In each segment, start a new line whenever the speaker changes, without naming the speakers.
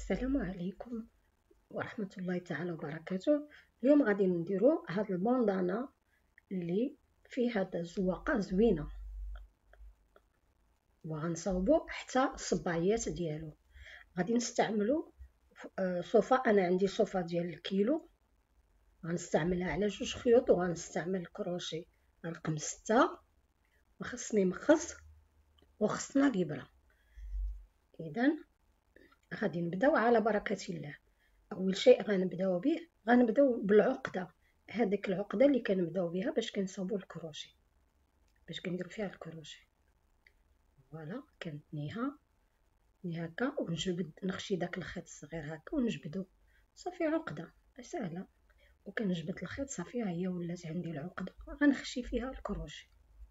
السلام عليكم ورحمة الله تعالى وبركاته. اليوم غادي نديرو هاد البوندانا اللي فيه هاد الزواقة زوينة، وغنصاوبو حتى الصباعيات ديالو. غادي نستعملو صوفا. انا عندي صوفا ديال الكيلو، غنستعملها على 2 خيوط، وغنستعمل الكروشي رقم 6، وخصني مخص وخصنا الابرة. اذا غادي نبداو على بركة الله. اول شيء غنبداو بالعقده. هذيك العقده اللي كنبداو بها باش كنصاوبوا الكروشي، باش كنديروا فيها الكروشي. فوالا كنتنيها هكا، ونجبد نخشي داك الخيط الصغير هكا ونجبدو صافي. عقده سهله، وكنجبد الخيط صافي. ها هي ولات عندي العقده، غنخشي فيها الكروشي.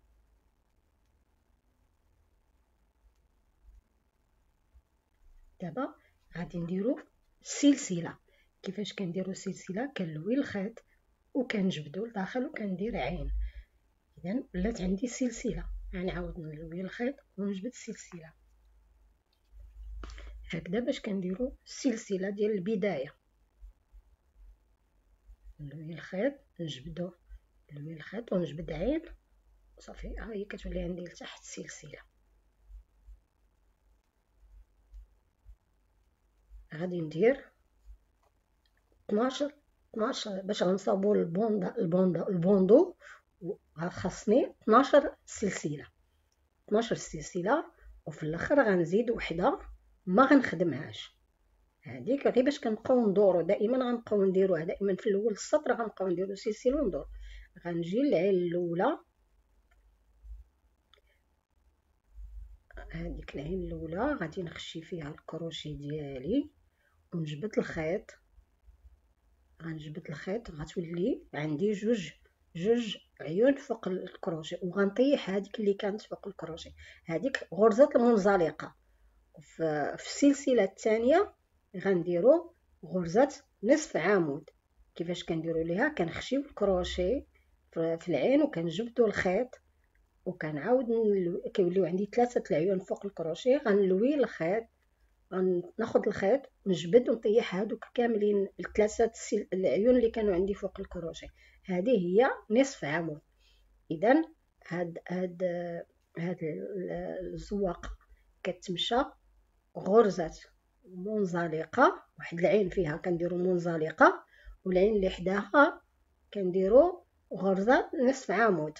دابا غادي نديرو السلسله. كيفاش كنديرو السلسله؟ كنلوي الخيط وكنجبدو لداخل وكندير عين. اذا ولات عندي سلسله، غنعاود نلوي الخيط ونجبد السلسله هكذا باش كنديرو السلسله ديال البدايه. نلوي الخيط نجبدو، نلوي الخيط ونجبد عين صافي. ها هي كتولي عندي لتحت السلسله. غادي ندير 12 باش غنصاوبو البوندو. خاصني 12 سلسله، 12 سلسله، وفي الاخر غنزيد وحده ما غنخدمهاش. هذيك غير باش كنبقاو ندورو دائما، غنبقاو نديروها دائما في الاول السطر، غنبقاو نديرو سلسله وندور. غنجي للعين الاولى، هذيك العين الاولى غادي نخشي فيها الكروشي ديالي ونجبد الخيط. غنجبد الخيط، غتولي عندي جوج عيون فوق الكروشي، وغنطيح هذيك اللي كانت فوق الكروشي. هذيك غرزه المنزلقه. في السلسله الثانيه غنديرو غرزه نصف عمود. كيفاش كنديرو ليها؟ كنخشيو الكروشي في العين وكنجبدو الخيط، وكنعاود كيوليو عندي 3 العيون فوق الكروشي. غنلوي الخيط، غناخد الخيط نجبد ونطيح هادوك كاملين ال3 العيون اللي كانوا عندي فوق الكروشي. هذه هي نصف عمود. اذا هاد الزواقه كتمشى غرزه منزلقه، واحد العين فيها كنديروا منزلقه، والعين اللي حداها كنديروا غرزه نصف عمود.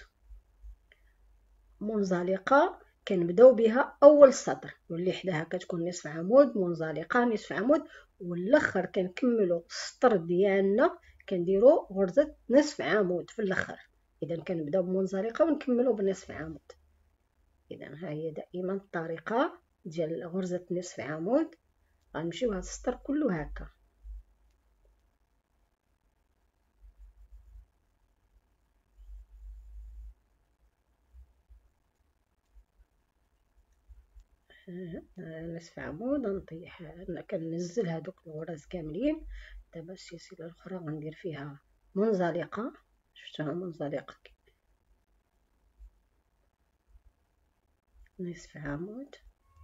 منزلقه كنبداو بها اول سطر، واللي حداها كتكون نصف عمود، منزلقه نصف عمود، والاخر كنكملوا السطر ديالنا كنديروا غرزه نصف عمود في الاخر. اذا كنبداو بمنزلقه ونكملوا بنصف عمود. اذا ها هي دائما الطريقه ديال غرزه نصف عمود. غنمشيو هاد السطر كله هكا. نصف عمود نطيح، كننزل هادوك الغرز كاملين. دابا السلسله الاخرى غندير فيها منزلقه. شفتها منزلقه نصف عمود.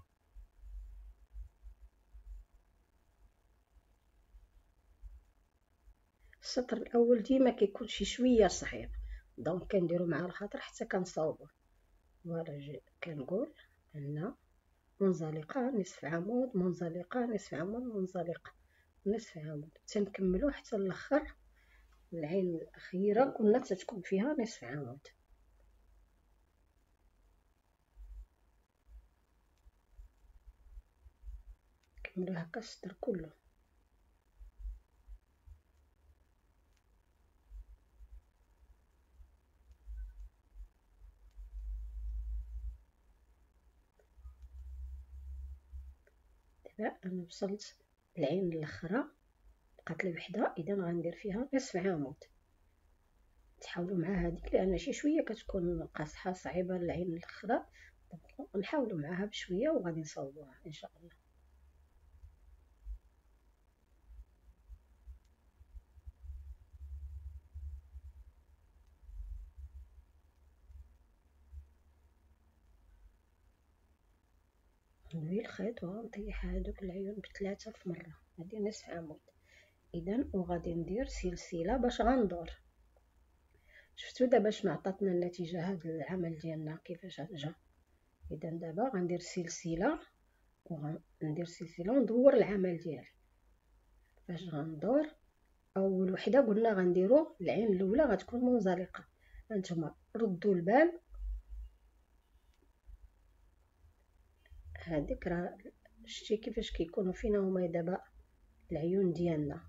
السطر الاول ديما كيكون شويه صعيب، دونك كنديرو مع الخاطر حتى كنصاوبو. فوالا كنقول عندنا منزلقه نصف عمود، منزلقه نصف عمود، منزلقه نصف عمود، تنكملو حتى الاخر. العين الاخيره كلها تتكون فيها نصف عمود. كملو هكا السطر كله. دابا انا وصلت العين الاخرى، بقات لي وحده، اذا غندير فيها نصف عمود. تحاولوا مع هذيك لان شي شويه كتكون قاصحه صعيبه العين الاخرى، نحاولوا معها بشويه وغادي نصاوبوها ان شاء الله. ندوي الخيط وغنطيح هادوك العيون بثلاثة في مرة. هادي نصف عمود. اذا وغادي ندير سلسلة باش غندور. شفتوا دابا شنو عطاتنا النتيجة هاد العمل ديالنا كيفاش جا. اذا دابا غندير سلسلة وندور العمل ديالي. فاش غندور اول وحده قلنا غنديرو العين الاولى غتكون منزلقه. هانتوما ردوا البال، هذيك راه شتي كيفاش كيكونوا فينا هما دابا العيون ديالنا.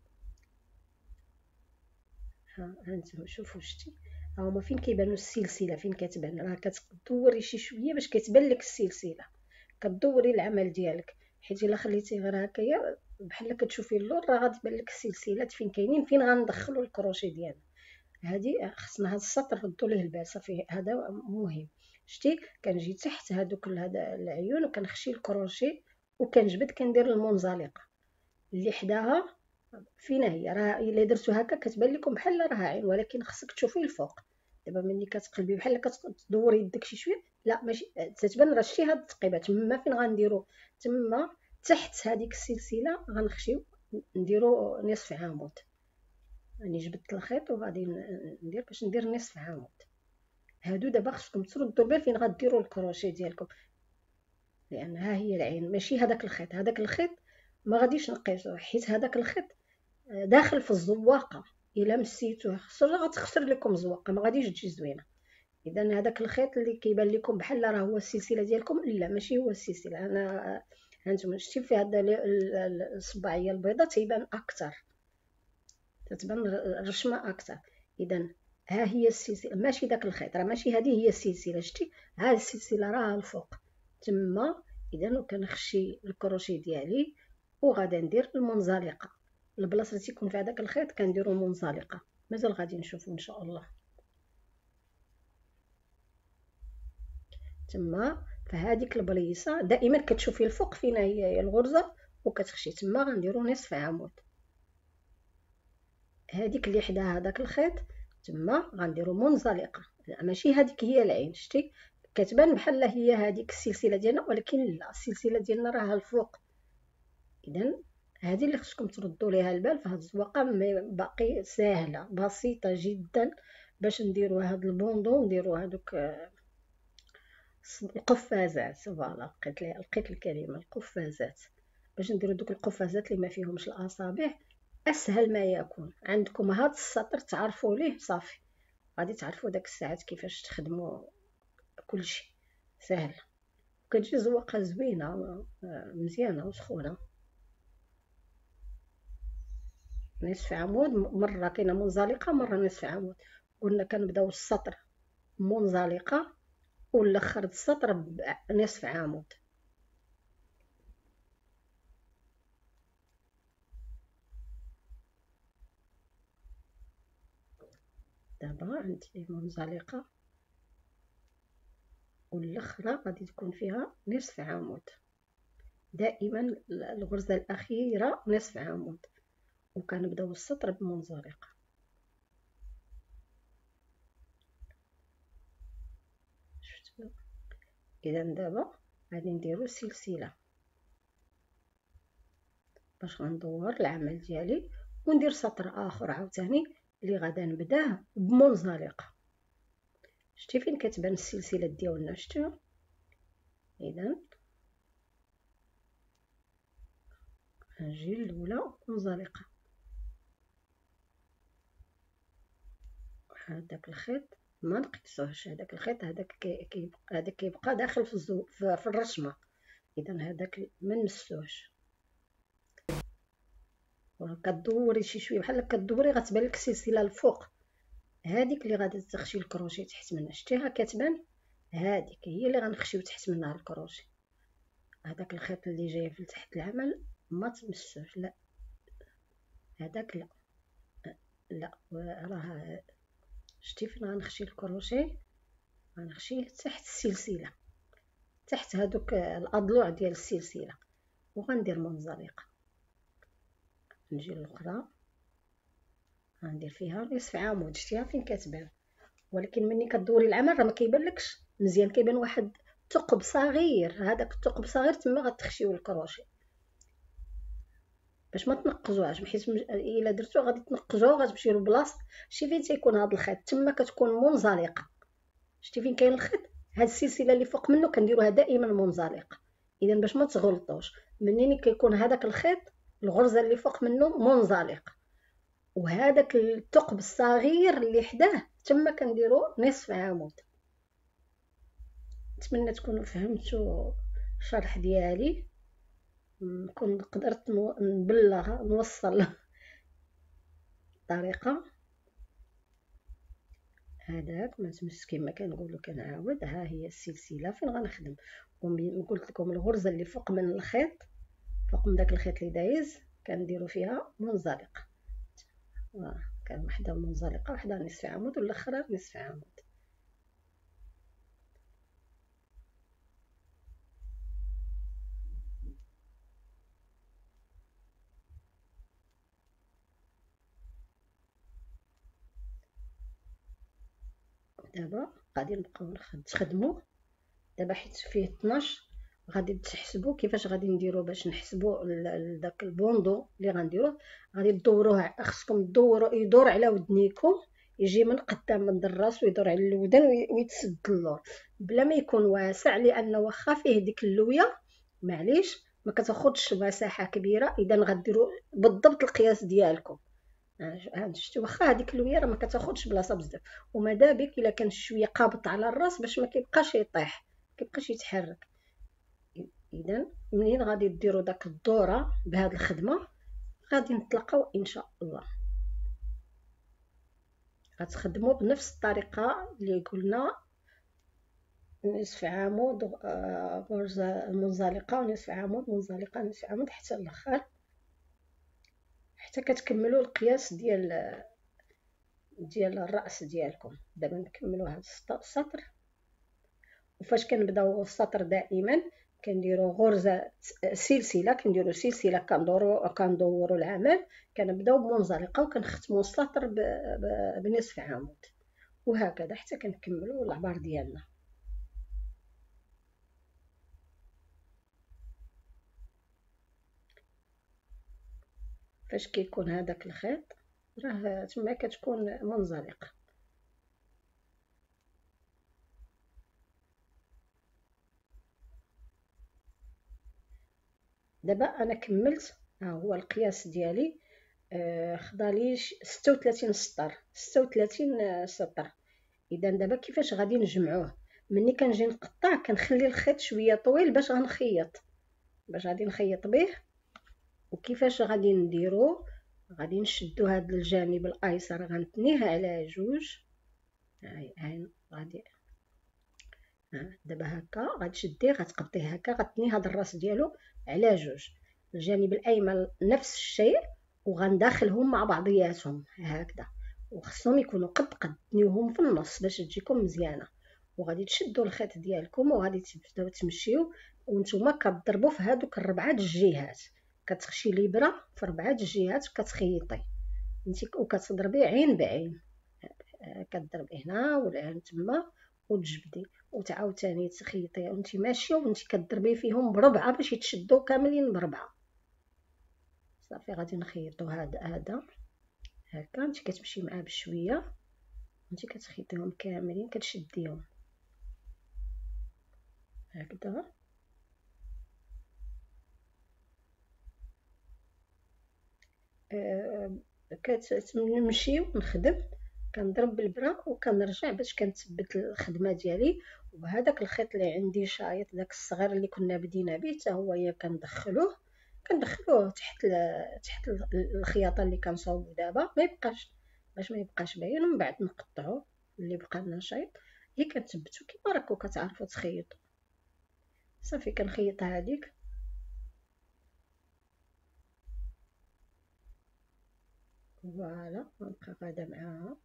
هانتوما شوفوا شتي ها هما فين كيبانوا السلسله، فين كتبان راه كتدوري شي شويه باش كتبان لك السلسله، كدوري العمل ديالك. حيت الا خليتي غير هكايا بحال كتشوفي اللور راه غادي تبان لك السلسلات فين كاينين، فين غندخلوا الكروشي ديالنا. هادي خصنا هاد السطر ردوا ليه البال صافي، هذا مهم. شتي كنجي تحت هادوك هذا العيون وكنخشي الكروشي وكنجبد كندير المنزلقه اللي حداها. فين هي راه الا درتو هكا كتبان لكم بحال راها عين، ولكن خصك تشوفي الفوق. دابا ملي كتقلبي بحال كتدوري يدك شي شويه، لا ماشي تتبان راه شتي هاد التقيبه تما فين غنديرو تما تحت هذيك السلسله غنخشيو نديرو نصف عمود. راني جبدت الخيط وغادي ندير باش ندير نصف عمود. هادو دابا خصكم تردوا البال فين غديروا الكروشي ديالكم، لان ها هي العين ماشي هذاك الخيط. هذاك الخيط ما غاديش نقيسوه حيت هذاك الخيط داخل في الزواقه، الا مسيتوه غتخسر لكم الزواقه ما غاديش تجي زوينه. اذا هذاك الخيط اللي كيبان لكم بحال راه هو السلسله ديالكم، لا ماشي هو السلسله. انا هانتوما شتي في هذا الصباعيه البيضاء تيبان اكثر، تتبان رشمه اكثر. اذا ها هي السلسله ماشي داك الخيط، راه ماشي هذه هي السلسله. شتي ها السلسله راه الفوق تما. اذا كنخشي الكروشي ديالي وغادا ندير المنزلقه. البلاصه اللي تيكون في هذاك الخيط كنديروا منزلقه. مازال غادي نشوفوا ان شاء الله. تما فهاديك البليصه دائما كتشوفي الفوق فين هي الغرزه وكتخشي تما غنديروا نصف عمود. هذيك اللي حدا هذاك الخيط تما غنديروا منزلقه، ماشي هذيك هي العين. شتي كتبان بحال هي هذيك السلسله ديالنا، ولكن لا السلسله ديالنا راها الفوق. اذا هذه اللي خصكم تردوا ليها البال في هذه الزواقه. باقي سهله بسيطه جدا باش نديروا هذا البوندون، نديروا هذوك القفازات. فوالا لقيت الكلمه القفازات. باش نديروا دوك القفازات اللي ما فيهمش الاصابع اسهل ما يكون. عندكم هذا السطر تعرفوا ليه صافي، غادي تعرفوا داك الساعات كيفاش تخدموا. كلشي سهل وكتجي زواقه زوينه مزيانه وسخونه. نصف عمود مره كاينه منزلقه مره نصف عمود. قلنا كنبداو السطر منزلقه ونلخر السطر بنصف عمود. دابا عندي منزلقه والاخرى غادي تكون فيها نصف عمود. دائما الغرزه الاخيره نصف عمود وكنبداو السطر بمنزلقه. شفتوا؟ اذا دابا غادي نديرو سلسله باش غندور العمل ديالي وندير سطر اخر عاوتاني اللي غادا نبداه بمنزلقه. شتي فين كتبان السلسله ديالنا؟ شتو؟ اذا نجي الاولى منزلقه. هذاك الخيط ما نقصوش، هذاك الخيط هذاك كيبقى داخل في الرشمه. اذا هذاك ما نمسوش. كدوري شي شويه بحال كدوري غتبان لك السلسله الفوق، هذيك اللي غادي تخشي الكروشي تحت منها. شتيها كتبان؟ هذيك هي اللي غنخشيو تحت منها الكروشي. هذاك الخيط اللي جاي في تحت العمل ما تمسوش، لا هذاك لا لا راه شتي فين غنخشي الكروشي؟ غنخشيه تحت السلسله، تحت هذوك الاضلوع ديال السلسله وغندير منزلقه. نجي الاخرى غندير فيها نصف عمود. شتيها فين كتبان؟ ولكن ملي كدوري العمل راه ما كيبانلكش مزيان، كيبان واحد ثقب صغير، هذاك الثقب صغير تما غتخشيو الكروشي باش ما تنقزوهاش، حيت الا درتو غادي تنقزوها وغتمشي لبلاصه. شتي فين تيكون هاد الخيط تما كتكون منزلقه، شتي فين كاين الخيط، هاد السلسله اللي فوق منه كنديروها دائما منزلقه. اذا باش ما تغلطوش، منين كيكون هذاك الخيط الغرزه اللي فوق منه منزلقه، وهذاك الثقب الصغير اللي حداه تما كنديرو نصف عمود. نتمنى تكونوا فهمتوا الشرح ديالي، نكون قدرت نبلغ نوصل الطريقه. هذاك ما تمس كما كنقولوا كنعاود، ها هي السلسله فين غنخدم. قلت لكم الغرزه اللي فوق من الخيط، فوق من داك الخيط اللي دايز كنديروا فيها منزلقه، كان وحده منزلقه وحده نصف عمود والاخرى نصف عمود. دابا غادي نبقاو نخدموا دابا حيت فيه 12. غادي تحسبوا كيفاش غادي نديروا باش نحسبوا داك البوندو اللي غنديروه. غادي تدوروه، خصكم تدوروا يدور على ودنيكم، يجي من قدام من الراس ويدور على الودن ويتسد اللور بلا ما يكون واسع، لان واخا فيه ديك اللويه معليش ما كتاخذش مساحه كبيره. اذا غديروا بالضبط القياس ديالكم. شتي واخا هذيك اللويه راه ما كتاخذش بلاصه بزاف، وماذا بك الا كان شويه قابط على الراس باش ما كيبقاش يطيح، كيبقاش يتحرك. اذا منين غادي ديروا داك الدوره بهذه الخدمه غادي نتلاقاو ان شاء الله. غتخدموا بنفس الطريقه اللي قلنا، نصف عمود غرزه منزلقه ونصف عمود منزلقه نصف عمود حتى الاخر، حتى كتكملوا القياس ديال الراس ديالكم. دابا نكملوا هذا السطر، وفاش كنبداو السطر دائما كنديروا غرزه سلسله، كنديروا سلسله كندوروا العمل، كنبداو بمنزلقه وكنختموا السطر بنصف عمود، وهكذا حتى كنكملوا العبار ديالنا. فاش كيكون هذاك الخيط راه تما كتكون منزلقه. دابا انا كملت، ها هو القياس ديالي، خدالي 36 سطر 36 سطر. اذا دابا كيفاش غادي نجمعوه؟ ملي كنجي نقطع كنخلي الخيط شويه طويل باش غنخيط، باش غادي نخيط به. وكيفاش غادي نديرو؟ غادي نشدو هذا الجانب الايسر غنتنيه على جوج، هاي غادي دابا هكا غتشديه غتقطيه هكا، غتني هذا الراس ديالو على جوج. الجانب الايمن نفس الشيء، وغندخلهم مع بعضياتهم هكذا، وخصهم يكونوا قد تنيوهم في النص باش تجيكم مزيانه. وغادي تشدوا الخيط ديالكم وغادي تبداو تمشيو وانتم كتضربوا في هذوك الربعه الجهات، كتخشي الابره في ربعه الجهات وكتخيطي انت وكتضربي عين بعين، كتضربي هنا والعين تما وتجبدي وتعاوتاني تخيطي وانت ماشيه وانت كتضربي فيهم بربعه باش يتشدوا كاملين بربعه. صافي غادي نخيطوا هذا هكا، انت كتمشي معاه بشويه انت كتخيطيهم كاملين كتشديهم هكذا. كنمشي ونخدم، كنضرب بالبرا وكنرجع باش كنثبت الخدمه ديالي. وهذاك الخيط اللي عندي شايط داك الصغير اللي كنا بدينا به حتى هو كندخلوه تحت الخياطه اللي كنصاوبو دابا، ما يبقاش باش ما يبقاش باين، ومن بعد نقطعو اللي بقى لنا شايط. هي كتثبتو كيما راكو كتعرفوا تخيطوا. صافي كنخيط هذيك فوالا، غنبقى غادا معاها.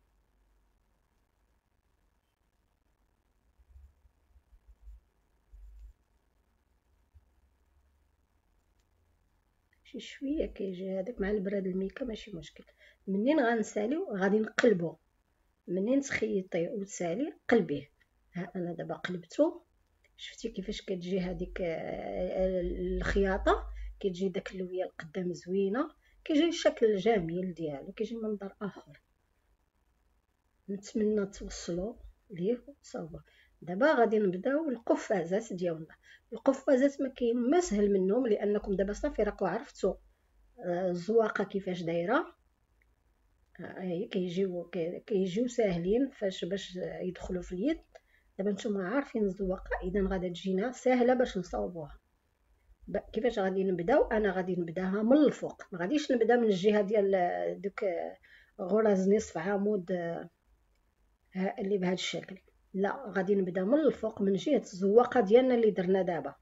شي شويه كيجي هذاك مع البراد الميكا ماشي مشكل. منين غنساليو غادي نقلبو، منين تخيطي وتسالي قلبيه. ها انا دابا قلبتو، شفتي كيفاش كتجي هذيك الخياطه، كتجي داك اللويه القدام زوينه، كيجي الشكل جميل ديالو، كيجي منظر اخر. نتمنى توصلوا ليه صافا. دابا غادي نبداو القفازات ديالنا. القفازات ما كاين ما سهل منهم، لانكم دابا صافي راكم عرفتوا الزواقه كيفاش دايره. هي كيجيو ساهلين فاش باش يدخلوا في اليد. دابا نتوما عارفين الزواقه، اذا غادا تجينا ساهله باش نصاوبوها. كيفاش غادي نبداو؟ انا غادي نبداها من الفوق، ما غاديش نبدا من الجهه ديال دوك غرز نصف عمود اللي بهذا الشكل. لا، غادي نبدا من الفوق من جهه الزواقه ديالنا اللي درنا دابا،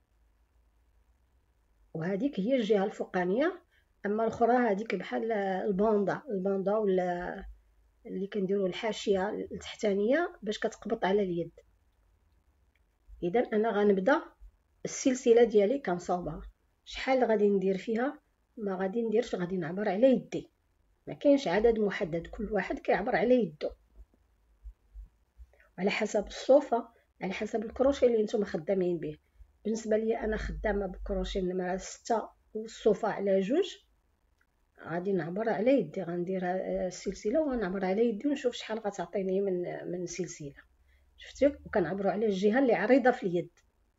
وهذيك هي الجهه الفوقانيه. اما الاخرى هذيك بحال الباندا ولا اللي كنديروا الحاشيه التحتانيه باش كتقبط على اليد. اذا انا غنبدا السلسله ديالي كنصاوبها. شحال غادي ندير فيها؟ ما غادي نديرش، غادي نعبر على يدي، ما كاينش عدد محدد، كل واحد كيعبر على يدو على حسب الصوفه، على حسب الكروشي اللي نتوما خدامين به. بالنسبه لي انا خدامه بكروشي نمره 6 والصوفه على 2. غادي نعبر على يدي، غندير السلسله وغنعبر على يدي ونشوف شحال غتعطيني من سلسله. شفتي؟ وكنعبروا على الجهه اللي عريضه في اليد.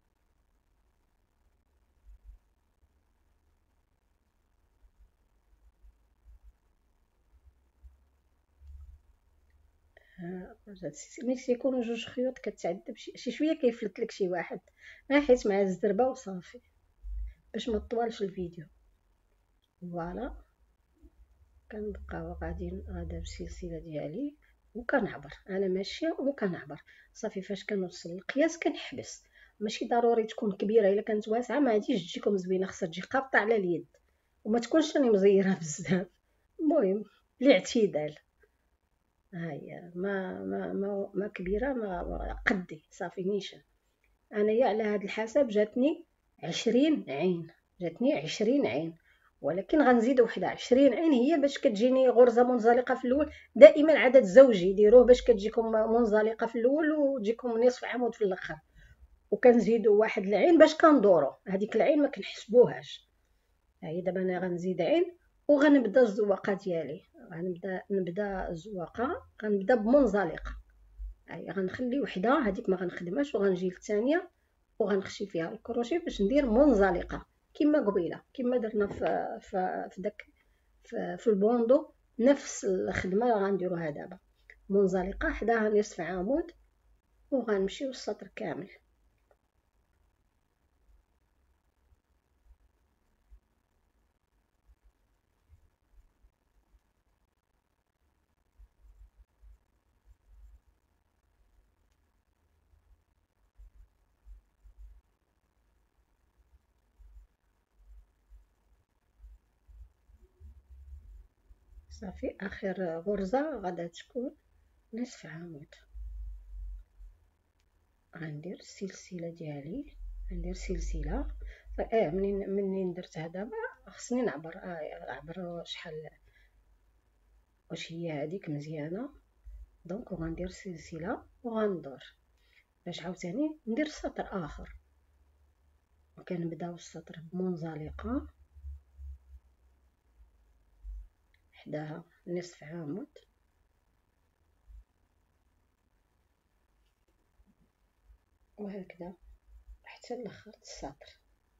ملي تيكونوا جوج خيوط كتعذب شي شويه، كيفلت لك شي واحد، حيت مع الزربه وصافي باش ما طوالش الفيديو. فوالا، كنبقاو غادا بالسلسله ديالي وكنعبر، انا ماشيه وكنعبر صافي. فاش كنوصل القياس كنحبس، ماشي ضروري تكون كبيره، الا كانت واسعه ما غاديش تجيكم زوينه، خاصها تجي قابطه على اليد وما تكونش راني مزيره بزاف. المهم الاعتدال. ها هي ما كبيره ما قدي صافي نيشان. انايا على هذا الحساب جاتني 20 عين، جاتني 20 عين، ولكن غنزيد وحده 20 عين هي باش كتجيني غرزه منزلقه في الاول. دائما عدد زوجي يديروه باش كتجيكم منزلقه في الاول وتجيكم نصف عمود في الاخر، وكنزيدوا واحد العين باش كندورو. هذيك العين ما كنحسبوهاش. هاي دابا انا غنزيد عين وغنبدا الزواقه ديالي. نبدا الزواقه، غنبدا بمنزلقه. هاي غنخلي وحده، هذيك ما غنخدمهاش، وغنجي للثانيه وغنخشي فيها الكروشي باش ندير منزلقه كما قبيله، كما درنا في داك في البوندو. نفس الخدمه غنديروها دابا، منزلقه حداها نصف عمود وغنمشيو السطر كامل. صافي، اخر غرزه غادا تكون نصف عمود. غندير السلسله ديالي، غندير سلسله. منين درتها دابا خصني نعبر، عبر شحال واش هي هذيك مزيانه. دونك غندير سلسله وغندور باش عاوتاني ندير سطر اخر. وكنبداو السطر بمنزلقه حداها نصف عمود، وهكذا حتى لاخر السطر.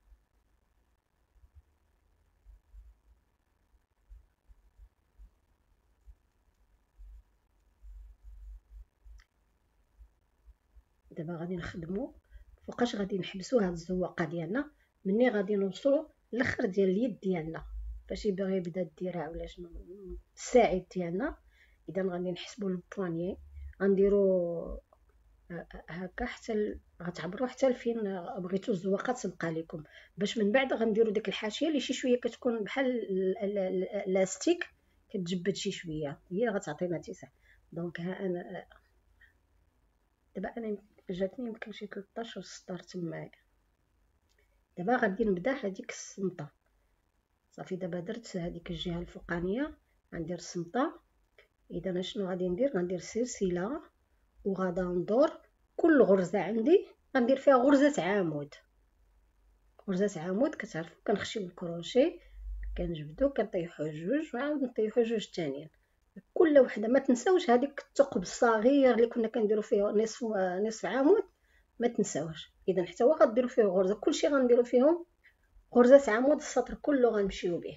دابا غادي نخدمو فوقاش غادي نحبسو هاد الزواقه ديالنا. مني غادي نوصلو الاخر ديال اليد ديالنا، فاش يبغي يبدا الدراع ولا شنو الساعد ديالنا. اذا غادي نحسبو البواني، غنديرو هكا حتى غتعبروا حتى لفين بغيتو الزواقه تبقى لكم، باش من بعد غنديروا ديك الحاشيه اللي شي شويه كتكون بحال لاستيك، كتجبد شي شويه، هي غتعطينا اتساع. دونك ها انا دابا انا جاتني يمكن شي 13 سطر تمايا. دابا غادي نبدا هذيك الصمطه. صافي دابا درت هذيك الجهه الفوقانيه، غندير الصمطه. اذا شنو غادي ندير؟ غندير سلسله وغادا ندور كل غرزه عندي غندير فيها غرزة عمود. غرزة عمود كتعرفوا كنخشيو الكروشي، كنجبدو كنطيحو جوج وعاود نطيحو جوج تانيين. كل وحده ما تنساوش هذيك الثقب الصغير اللي كنا كنديرو فيه نصف عمود، ما تنساوش. اذا حتى هو غديروا فيه غرزه، كلشي غنديروا فيهم غرزه عمود، السطر كله غنمشيو به.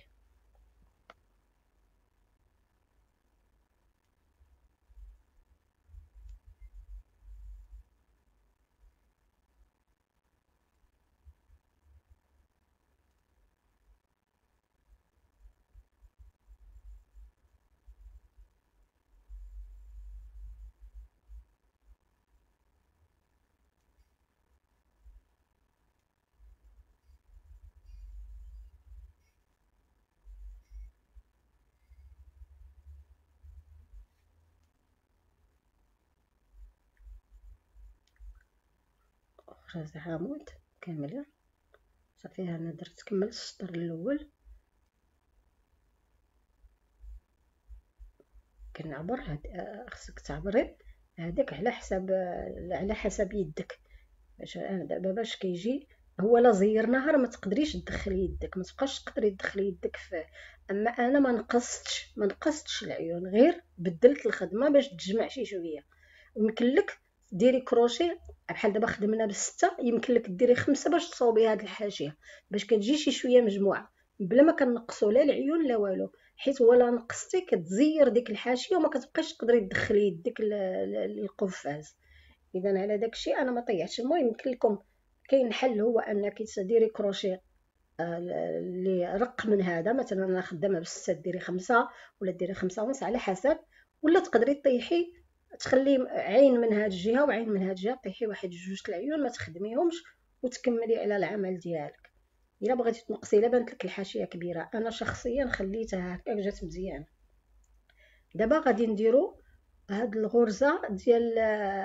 غرزه عمود كامله صافي. انا درت كملت السطر الاول، كنعبر خصك تعبري هذاك على حسب يدك. باش انا دابا باش كيجي هو لا زيرناها راه ما تقدريش تدخلي يدك، ما تبقاش تقدري تدخلي يدك في. اما انا ما نقصتش العيون، غير بدلت الخدمه باش تجمع شي شويه. ويمكن لك ديري كروشي بحال دابا خدمنا بستة، يمكن لك ديري 5 باش تصاوبي هاد الحاشيه، باش كتجي شي شويه مجموعه بلا ما كنقصوا لا العيون لا والو. حيت ولا نقصتي كتزير ديك الحاشيه وما كتبقايش تقدري تدخلي يدك للقفاز. اذا على داكشي انا ما طيعتش. المهم يمكن لكم كاين حل، هو انك تديري كروشي اللي رق من هذا. مثلا انا خدامه بستة، ديري 5 ولا ديري 5 ونص على حسب. ولا تقدري طيحي تخلي عين من هاد الجهه وعين من هاد الجهه، طيحي واحد جوج العيون ما تخدميهمش وتكملي على العمل ديالك. الا بغيتي تنقصي، الا بانت لك الحاشيه كبيره، انا شخصيا خليتها هكاك جات مزيانه. دابا غادي نديرو هاد الغرزه ديال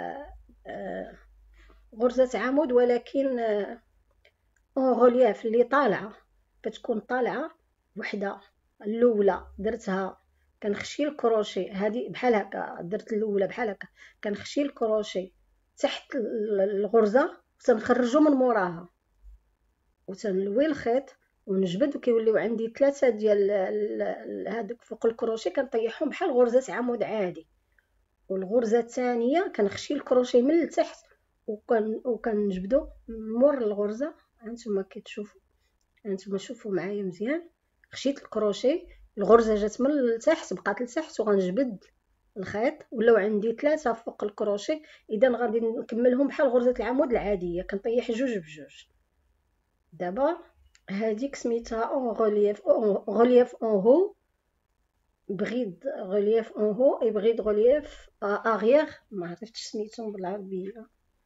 غرزه عمود، ولكن اون غولياف اللي طالعه، كتكون طالعه وحده. الاولى درتها كنخشي الكروشي، هذه بحال هكا درت الاولى بحال هكا، كنخشي الكروشي تحت الغرزه وتنخرجو من موراها وتنلوي الخيط ونجبد، وكيوليو عندي 3 ديال هادوك فوق الكروشي كنطيحهم بحال غرزه عمود عادي. والغرزه الثانيه كنخشي الكروشي من التحت وكنجبدو مور الغرزه. هانتوما كتشوفوا، هانتوما شوفوا معايا مزيان. خشيت الكروشي، الغرزه جات من التحت بقات لتحت، وغنجبد الخيط ولاو عندي 3 فوق الكروشي. اذا غادي نكملهم بحال غرزه العمود العاديه، كنطيح جوج بجوج. دابا هذيك سميتها اون غولييف، غولييف اون هو، بغيد غولييف اون هو اي بغيد غولييف اغيير، ما عرفتش سميتهم بالعربيه.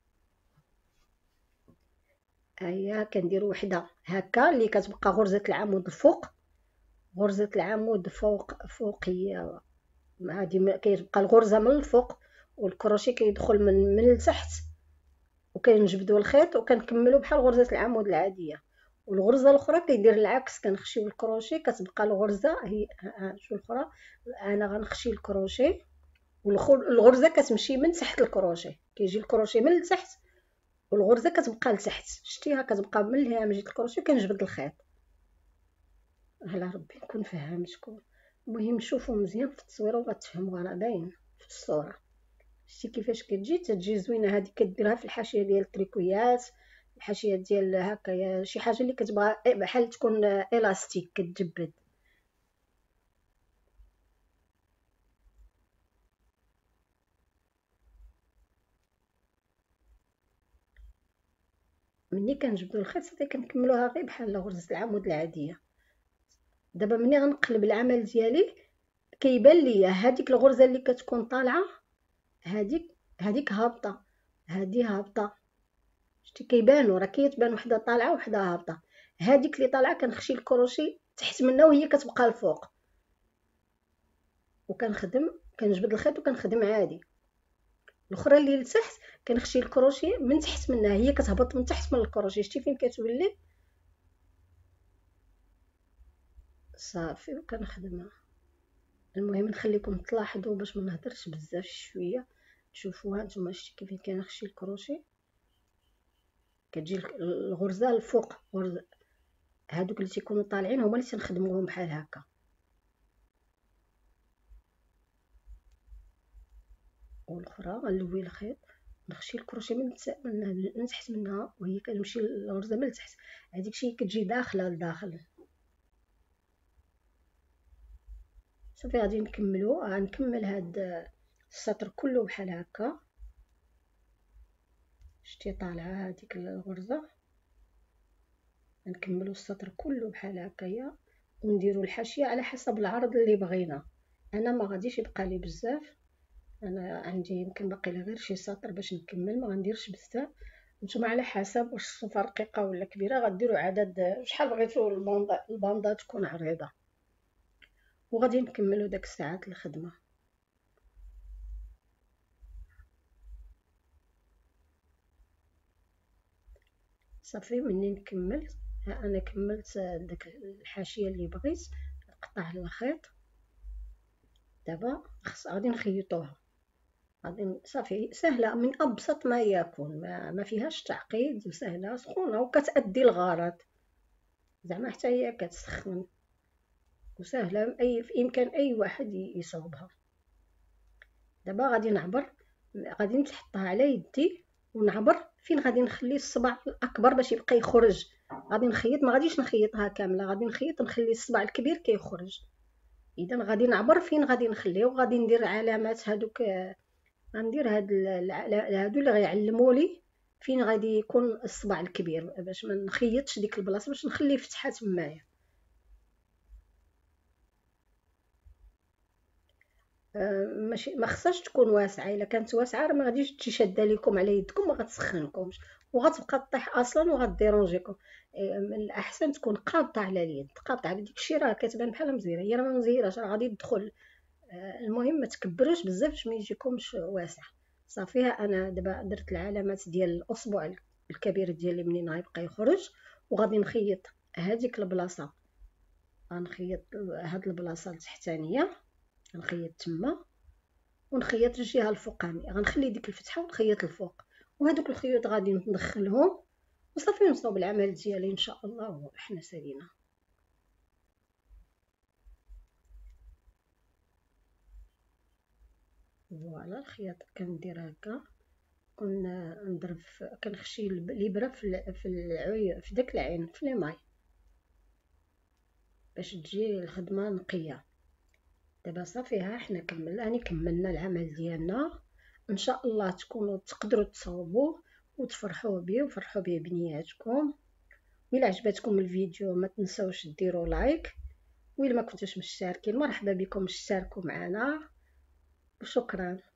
هيا كنديروا وحده هكا اللي كتبقى غرزه العمود الفوق، غرزه العمود فوقيه. هذه كيبقى الغرزه من الفوق والكروشي كيدخل من التحت، وكنجبدوا الخيط وكنكملوا بحال غرزه العمود العاديه. والغرزه الاخرى كيدير العكس، كنخشيو الكروشي كتبقى الغرزه هي شو الاخرى. انا غنخشي الكروشي والغرزه كتمشي من تحت الكروشي، كيجي الكروشي من التحت والغرزه كتبقى لتحت، شتيها كتبقى من الهامش ديال الكروشي. كنجبد الخيط. على ربي نكون فهمتكم. المهم شوفوا مزيان في التصويره وغتفهموا، راه باين في الصوره. شتي كيفاش تجي زوينه. هذه كديرها في الحاشيه ديال التريكويات، الحاشيه ديال هكايا شي حاجه اللي كتبغى بحال تكون الاستيك كتجبد. ملي كنجبدو الخيط صافي كنكملوها غير بحال غرزه العمود العاديه. دابا ملي غنقلب العمل ديالي كيبان ليا هذيك الغرزه اللي كتكون طالعه، هذيك هابطه، هذه هابطه. شتي كيبانوا، راه كيتبان وحده طالعه وحده هابطه. هذيك اللي طالعه كنخشي الكروشي تحت منها وهي كتبقى الفوق، وكنخدم كنجبد الخيط وكنخدم عادي. الاخرى اللي لتحت كنخشي الكروشي من تحت منها، هي كتهبط من تحت من الكروشي. شتي فين كتولي صافي وكنخدمها. المهم نخليكم تلاحظوا، باش ما نهضرش بزاف شويه. تشوفوها نتوما شتي كيفين كنخشي الكروشي كتجي الغرزه الفوق، هادوك اللي تيكونوا طالعين هما اللي تنخدموهم بحال هكا. والاخرى غنلوي الخيط، نخشي الكروشيه من تحت منها، وهي كنمشي الغرزه من تحت، هذيك الشيء كتجي داخله لداخل. صافي غادي نكملو، غنكمل هاد السطر كله بحال هكا. شتي طالعه هذيك الغرزه، نكملو السطر كله بحال هكايا، ونديرو الحاشيه على حسب العرض اللي بغينا. انا ما غاديش يبقى لي بزاف، انا عندي يمكن باقي لي غير شي سطر باش نكمل، ما غنديرش بزاف. نتوما على حسب واش الصوفه رقيقه ولا كبيره غديروا عدد شحال بغيتو الباندا تكون عريضه. وغادي نكملوا داك الساعات الخدمه. صافي مني نكملت، ها انا كملت داك الحاشيه اللي بغيت، نقطع الخيط. دابا غادي نخيطوها، غادي صافي سهله، من ابسط ما يكون، ما فيهاش تعقيد، وسهله سخونه وكتأدي الغرض، زعما حتى هي كتسخن وسهله، في امكان اي واحد يصوبها. دابا غادي نعبر، غادي نحطها على يدي ونعبر فين غادي نخلي الصبع الاكبر باش يبقى يخرج. غادي نخيط، ما غاديش نخيطها كامله، غادي نخلي الصبع الكبير كيخرج. اذا غادي نعبر فين غادي نخليه، وغادي ندير علامات هادوك، غندير هادو اللي غيعلموا لي فين غادي يكون الصبع الكبير، باش ما نخيطش ديك البلاصه، باش نخلي فتحه تمايا. ماشي ما خصهاش تكون واسعه، الا كانت واسعه راه ما غاديش تجي شاده لكم على يدكم، ما غتسخنكمش وغتبقى طيح اصلا وغديرونجيكم. من الاحسن تكون قابطه على اليد، قابطه على ديك الشيء، راه كتبان بحال مزيره، هي راه ما مزيراش، راه غادي تدخل. المهم ما تكبروش بزاف باش ما يجيكمش واسع. صافي انا دابا درت العلامات ديال الاصبع الكبير ديالي منين غيبقى يخرج، وغادي نخيط هذيك البلاصه، غنخيط هاد البلاصه التحتانيه، غنخيط تما، ونخيط الجهه الفوقانيه، غنخلي ديك الفتحه ونخيط الفوق، وهذوك الخيوط غادي ندخلهم وصافي نصاوب العمل ديالي ان شاء الله وحنا سالينا. فوالا الخياطه كندير هكا، كنضرب كنخشي الابره في داك العين في لي باش تجي الخدمه نقيه. دابا صافي ها حنا كملنا العمل ديالنا، ان شاء الله تكونوا تقدروا تصاوبوه وتفرحوا به وفرحوا به بنياتكم. وإلا عجبتكم الفيديو ما تنسوش ديروا لايك، وإلا ما كنتوش مشتركين مرحبا بكم اشتركوا معنا، وشكرا.